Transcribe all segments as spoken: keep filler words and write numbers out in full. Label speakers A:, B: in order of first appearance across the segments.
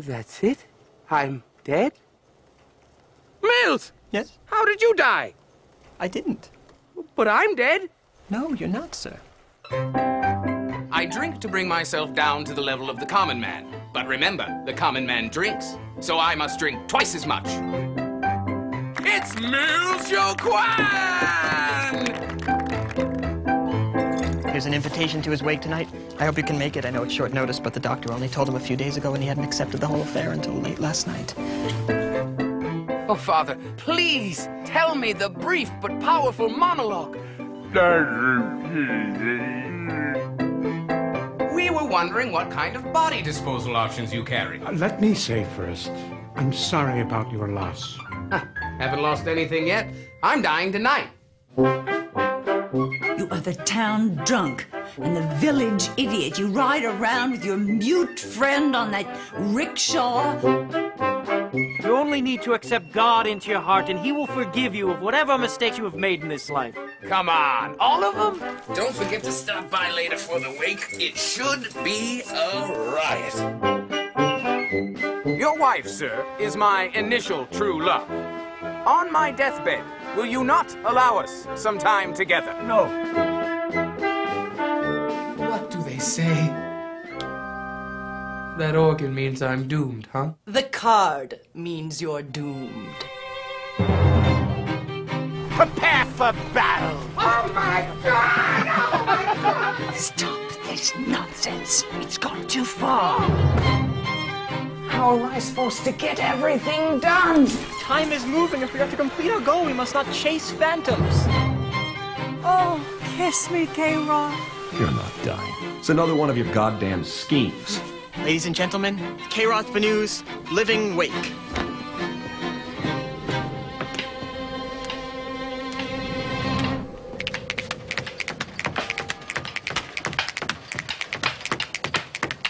A: That's it? I'm dead?
B: Mills!
C: Yes?
B: How did you die?
C: I didn't.
B: But I'm dead.
C: No, you're not, sir.
D: I drink to bring myself down to the level of the common man. But remember, the common man drinks, so I must drink twice as much. It's Mills Joquan!
C: Here's an invitation to his wake tonight. I hope you can make it. I know it's short notice, but the doctor only told him a few days ago and he hadn't accepted the whole affair until late last night.
D: Oh, Father, please tell me the brief but powerful monologue. We were wondering what kind of body disposal options you carry.
E: Uh, let me say first, I'm sorry about your loss.
D: Huh, haven't lost anything yet. I'm dying tonight.
F: You are the town drunk and the village idiot. You ride around with your mute friend on that rickshaw.
G: You only need to accept God into your heart, and He will forgive you of whatever mistakes you have made in this life.
D: Come on, all of them? Don't forget to stop by later for the wake. It should be a riot. Your wife, sir, is my initial true love. On my deathbed, will you not allow us some time together?
G: No.
B: What do they say? That organ means I'm doomed, huh?
H: The card means you're doomed.
G: Prepare for battle!
A: Oh my God! Oh my God!
F: Stop this nonsense. It's gone too far.
A: How am I supposed to get everything done?
C: Time is moving. If we have to complete our goal, we must not chase phantoms.
F: Oh, kiss me, K-Rock.
I: You're not dying. It's another one of your goddamn schemes.
C: Ladies and gentlemen, K-Roth Banu's Living Wake.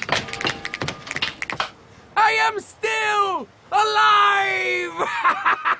D: I am still alive!